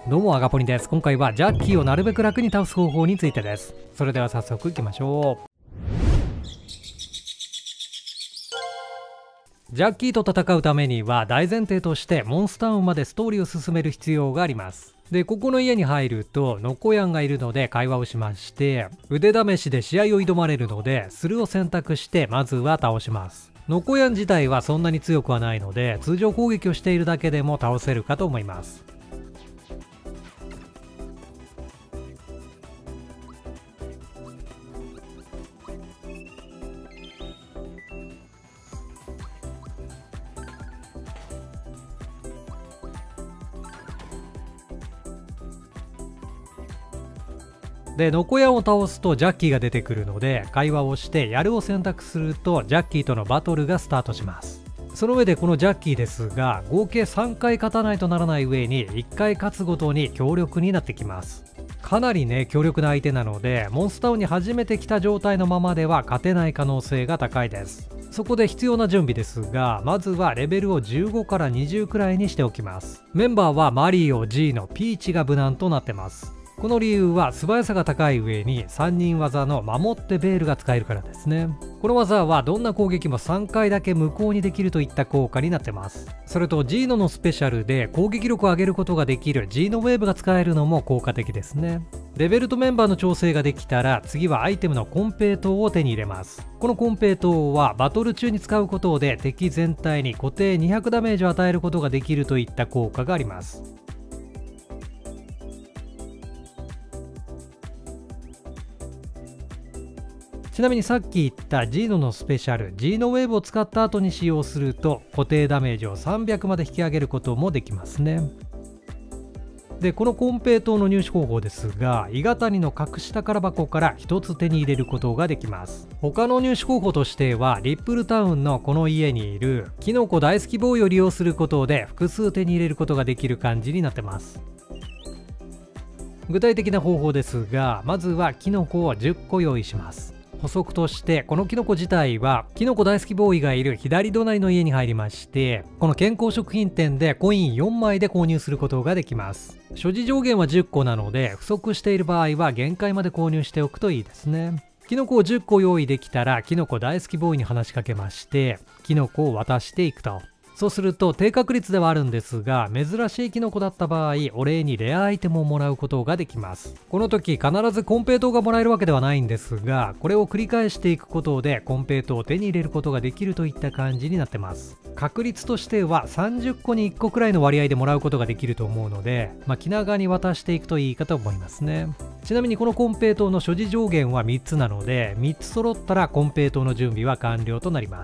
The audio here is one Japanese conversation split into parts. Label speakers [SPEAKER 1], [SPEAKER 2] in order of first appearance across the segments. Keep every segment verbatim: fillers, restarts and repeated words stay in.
[SPEAKER 1] どうもアガポニです。今回はジャッキーをなるべく楽に倒す方法についてです。それでは早速いきましょう。ジャッキーと戦うためには大前提としてモンスターウンまでストーリーを進める必要があります。で、ここの家に入るとノコヤンがいるので会話をしまして、腕試しで試合を挑まれるのでスルーを選択してまずは倒します。ノコヤン自体はそんなに強くはないので通常攻撃をしているだけでも倒せるかと思います。で、ノコヤンを倒すとジャッキーが出てくるので会話をしてやるを選択するとジャッキーとのバトルがスタートします。その上でこのジャッキーですが合計さんかい勝たないとならない上にいっかい勝つごとに強力になってきます。かなりね強力な相手なのでモンスターウンに初めて来た状態のままでは勝てない可能性が高いです。そこで必要な準備ですが、まずはレベルをじゅうごからにじゅうくらいにしておきます。メンバーはマリオ、ジーノ、ピーチが無難となってます。この理由は素早さが高い上にさんにん技の守ってベールが使えるからですね。この技はどんな攻撃もさんかいだけ無効にできるといった効果になってます。それとジーノのスペシャルで攻撃力を上げることができるジーノウェーブが使えるのも効果的ですね。レベルとメンバーの調整ができたら次はアイテムのコンペイトウを手に入れます。このコンペイトウはバトル中に使うことで敵全体に固定にひゃくダメージを与えることができるといった効果があります。ちなみにさっき言ったジーノのスペシャルジーノウェーブを使った後に使用すると固定ダメージをさんびゃくまで引き上げることもできますね。で、このコンペイトウの入手方法ですが、伊賀谷の隠し宝箱からひとつ手に入れることができます。他の入手方法としてはリップルタウンのこの家にいるキノコ大好きボーイを利用することで複数手に入れることができる感じになってます。具体的な方法ですが、まずはキノコをじゅっこ用意します。補足としてこのキノコ自体はキノコ大好きボーイがいる左隣の家に入りまして、この健康食品店でコインよんまいで購入することができます。所持上限はじゅっこなので不足している場合は限界まで購入しておくといいですね。キノコをじゅっこ用意できたらキノコ大好きボーイに話しかけましてキノコを渡していくと。そうすると低確率ではあるんですが、珍しいキノコだった場合お礼にレアアイテムをもらうことができます。この時必ずコンペイトウがもらえるわけではないんですが、これを繰り返していくことでコンペイトウを手に入れることができるといった感じになってます。確率としてはさんじゅっこにいっこくらいの割合でもらうことができると思うので、まあ、気長に渡していくといいかと思いますね。ちなみにこのコンペイトウの所持上限はみっつなのでみっつ揃ったらコンペイトウの準備は完了となります。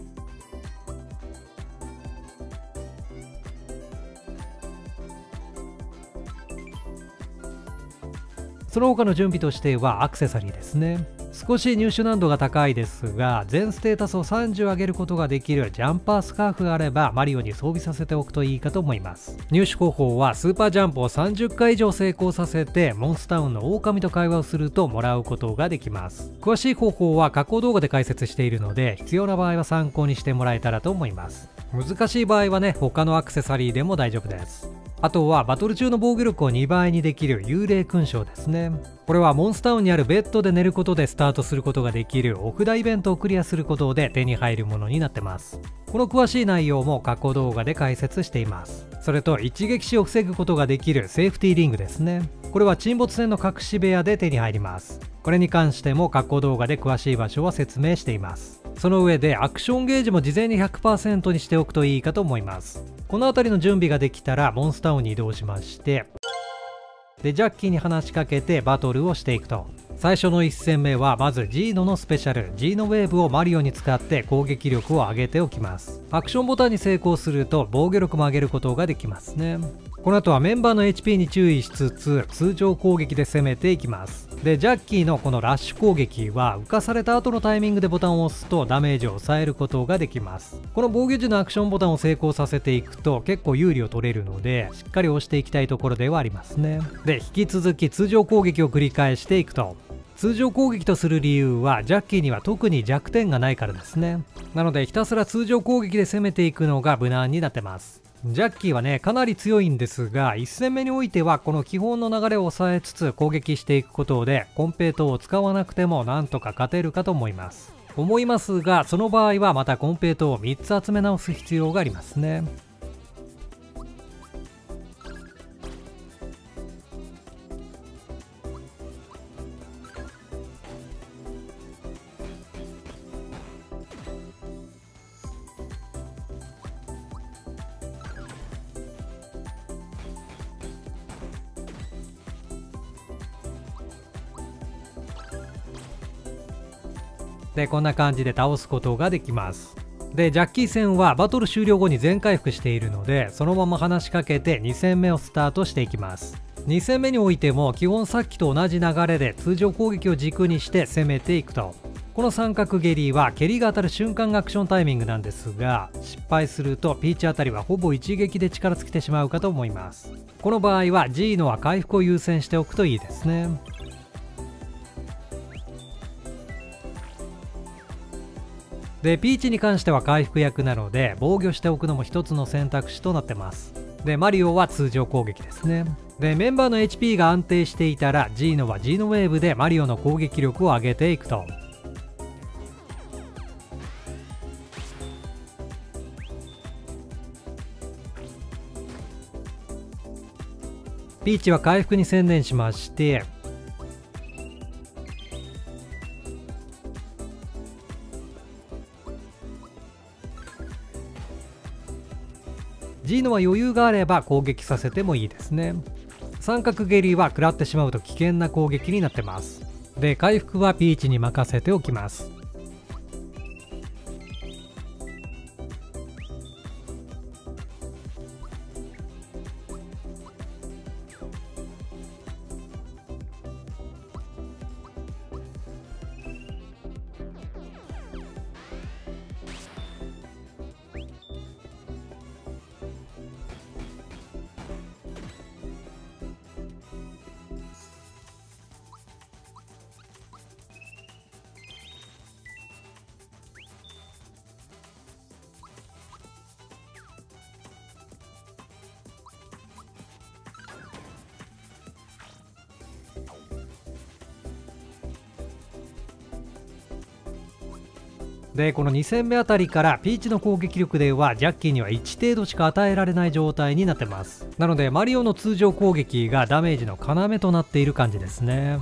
[SPEAKER 1] その他の準備としてはアクセサリーですね。少し入手難度が高いですが、全ステータスをさんじゅう上げることができるジャンパースカーフがあればマリオに装備させておくといいかと思います。入手方法はスーパージャンプをさんじゅっかい以上成功させてモンスターウンの狼と会話をするともらうことができます。詳しい方法は過去動画で解説しているので必要な場合は参考にしてもらえたらと思います。難しい場合はね他のアクセサリーでも大丈夫です。あとはバトル中の防御力をにばいにできる幽霊勲章ですね。これはモンスターウンにあるベッドで寝ることでスタートすることができるお札イベントをクリアすることで手に入るものになってます。この詳しい内容も過去動画で解説しています。それと一撃死を防ぐことができるセーフティーリングですね。これは沈没船の隠し部屋で手に入ります。これに関しても過去動画で詳しい場所は説明しています。その上でアクションゲージも事前に ひゃくパーセント にしておくといいかと思います。この辺りの準備ができたらモンスターウンに移動しましてでジャッキーに話しかけてバトルをしていくと。最初のいち戦目はまずジーノのスペシャルジーノウェーブをマリオに使って攻撃力を上げておきます。アクションボタンに成功すると防御力も上げることができますね。この後はメンバーの エイチピー に注意しつつ通常攻撃で攻めていきます。でジャッキーのこのラッシュ攻撃は浮かされた後のタイミングでボタンを押すとダメージを抑えることができます。この防御時のアクションボタンを成功させていくと結構有利を取れるのでしっかり押していきたいところではありますね。で引き続き通常攻撃を繰り返していくと。通常攻撃とする理由はジャッキーには特に弱点がないからですね。なのでひたすら通常攻撃で攻めていくのが無難になってます。 ジャッキーはねかなり強いんですが、いち戦目においてはこの基本の流れを抑えつつ攻撃していくことでコンペイトを使わなくてもなんとか勝てるかと思います思いますが、その場合はまたコンペイトをみっつ集め直す必要がありますね。でこんな感じで倒すことができます。でジャッキー戦はバトル終了後に全回復しているので、そのまま話しかけてに戦目をスタートしていきます。に戦目においても基本さっきと同じ流れで通常攻撃を軸にして攻めていくと。この三角蹴りは蹴りが当たる瞬間がアクションタイミングなんですが、失敗するとピーチあたりはほぼ一撃で力尽きてしまうかと思います。この場合は G のは回復を優先しておくといいですね。でピーチに関しては回復役なので防御しておくのも一つの選択肢となってます。でマリオは通常攻撃ですね。でメンバーの エイチピー が安定していたら G のは G のウェーブでマリオの攻撃力を上げていくと。ピーチは回復に専念しまして、G のは余裕があれば攻撃させてもいいですね。三角蹴りは食らってしまうと危険な攻撃になってます。で回復はピーチに任せておきます。でこのに戦目あたりからピーチの攻撃力ではジャッキーにはいち程度しか与えられない状態になってます。なのでマリオの通常攻撃がダメージの要となっている感じですね。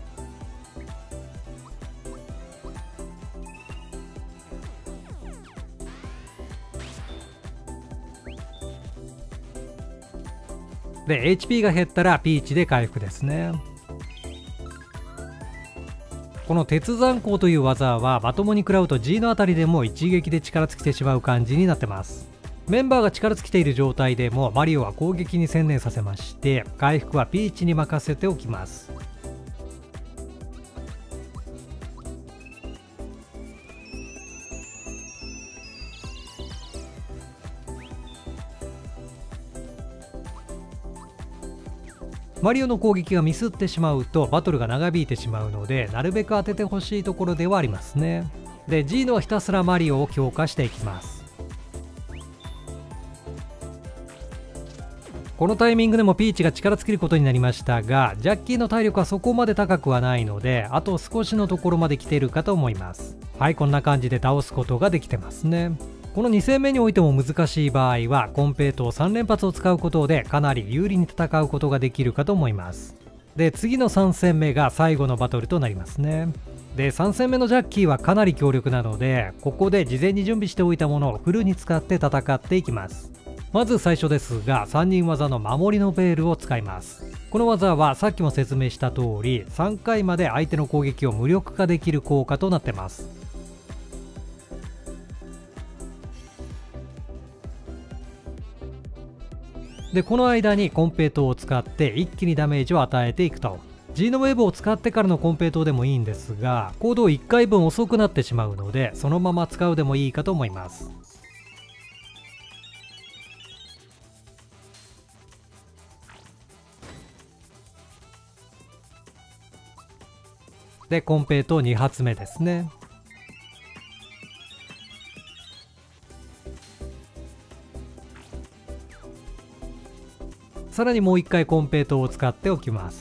[SPEAKER 1] で エイチピー が減ったらピーチで回復ですね。この鉄残光という技はまともに食らうと G のあたりでも一撃で力尽きてしまう感じになってます。メンバーが力尽きている状態でもマリオは攻撃に専念させまして回復はピーチに任せておきます。マリオの攻撃がミスってしまうとバトルが長引いてしまうので、なるべく当ててほしいところではありますね。で G のはひたすらマリオを強化していきます。このタイミングでもピーチが力尽きることになりましたが、ジャッキーの体力はそこまで高くはないのであと少しのところまで来ているかと思います。はい、こんな感じで倒すことができてますね。このに戦目においても難しい場合はコンペイトをさん連発を使うことでかなり有利に戦うことができるかと思います。で次のさん戦目が最後のバトルとなりますね。でさん戦目のジャッキーはかなり強力なので、ここで事前に準備しておいたものをフルに使って戦っていきます。まず最初ですがさんにん技の守りのベールを使います。この技はさっきも説明した通りさんかいまで相手の攻撃を無力化できる効果となってます。でこの間にコンペイトを使って一気にダメージを与えていくと。 G のウェブを使ってからのコンペイトでもいいんですが、行動いっかいぶん遅くなってしまうのでそのまま使うでもいいかと思います。でコンペイトに発目ですね。 さらにもう一回コンペイトを使っておきます。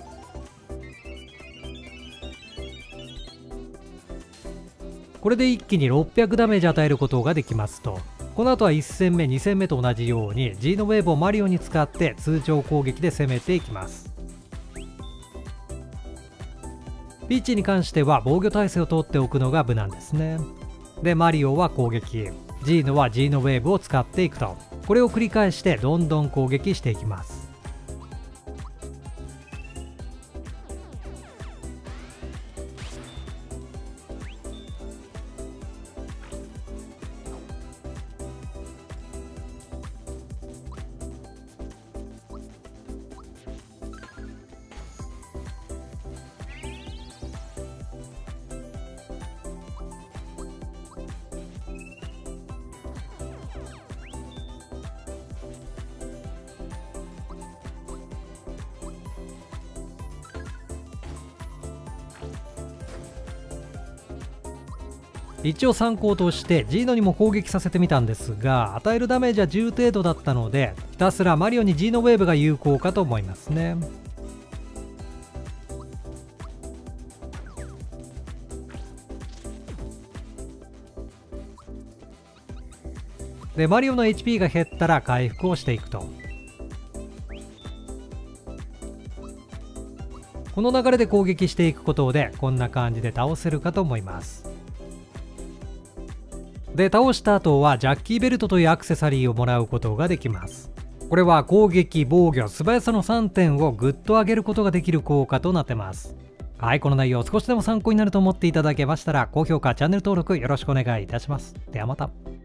[SPEAKER 1] これで一気にろっぴゃくダメージ与えることができますと。この後はいち戦目に戦目と同じように G のウェーブをマリオに使って通常攻撃で攻めていきます。ピーチに関しては防御体制を取っておくのが無難ですね。でマリオは攻撃、ジーノは G のウェーブを使っていくと、これを繰り返してどんどん攻撃していきます。一応参考としてジーノにも攻撃させてみたんですが、与えるダメージはじゅう程度だったので、ひたすらマリオに G のウェーブが有効かと思いますね。でマリオの エイチピー が減ったら回復をしていくと。この流れで攻撃していくことでこんな感じで倒せるかと思います。で倒した後はジャッキーベルトというアクセサリーをもらうことができます。これは攻撃、防御、素早さのさんてんをぐっと上げることができる効果となってます。はい、この内容少しでも参考になると思っていただけましたら高評価、チャンネル登録よろしくお願いいたします。ではまた。